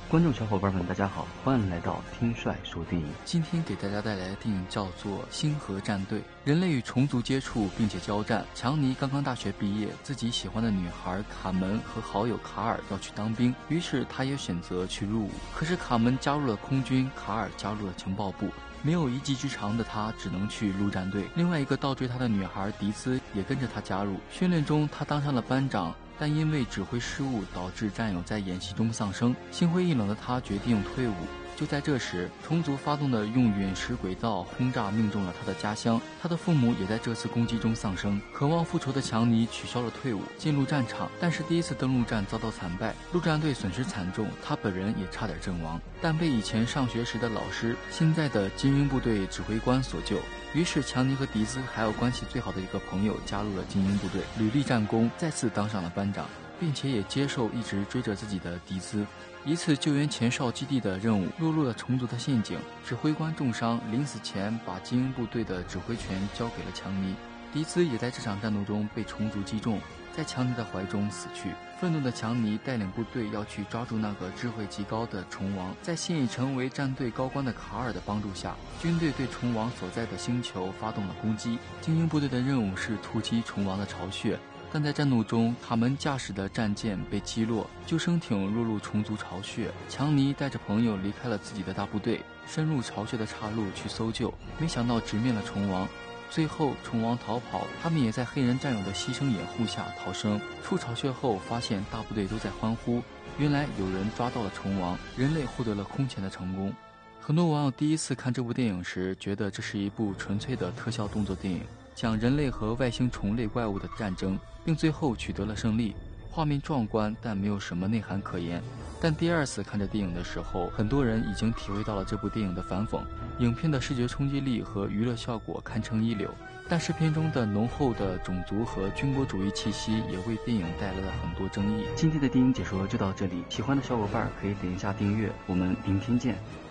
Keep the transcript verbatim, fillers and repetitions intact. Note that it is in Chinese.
观众小伙伴们，大家好，欢迎来到听帅说电影。 今天给大家带来的电影叫做《星河战队》。人类与虫族接触并且交战。强尼刚刚大学毕业，自己喜欢的女孩卡门和好友卡尔要去当兵，于是他也选择去入伍。可是卡门加入了空军，卡尔加入了情报部。没有一技之长的他只能去陆战队。另外一个倒追他的女孩迪斯也跟着他加入。训练中他当上了班长，但因为指挥失误导致战友在演习中丧生，心灰意冷的他决定退伍。就在这时，虫族发动的用陨石轨道轰炸命中了他的家乡，他的父母也在这次攻击中丧生。渴望复仇的强尼取消了退伍，进入战场，但是第一次登陆战遭到惨败，陆战队损失惨重，他本人也差点阵亡，但被以前上学时的老师，现在的精英部队指挥官所救。于是强尼和迪斯还有关系最好的一个朋友加入了精英部队，屡立战功，再次当上了班长，并且也接受一直追着自己的迪斯。一次救援前哨基地的任务落入了虫族的陷阱，指挥官重伤，临死前把精英部队的指挥权交给了强尼。迪斯也在这场战斗中被虫族击中，在强尼的怀中死去。愤怒的强尼带领部队要去抓住那个智慧极高的虫王，在现已成为战队高官的卡尔的帮助下，军队对虫王所在的星球发动了攻击。精英部队的任务是突击虫王的巢穴，但在战斗中，卡门驾驶的战舰被击落，救生艇落入虫族巢穴。强尼带着朋友离开了自己的大部队，深入巢穴的岔路去搜救，没想到直面了虫王。最后虫王逃跑，他们也在黑人战友的牺牲掩护下逃生。出巢穴后发现大部队都在欢呼，原来有人抓到了虫王，人类获得了空前的成功。很多网友第一次看这部电影时觉得这是一部纯粹的特效动作电影，讲人类和外星虫类怪物的战争，并最后取得了胜利，画面壮观，但没有什么内涵可言。但第二次看这电影的时候，很多人已经体会到了这部电影的反讽，影片的视觉冲击力和娱乐效果堪称一流，但是片中的浓厚的种族和军国主义气息也为电影带来了很多争议。 今天的电影解说就到这里，喜欢的小伙伴可以点一下订阅，我们明天见。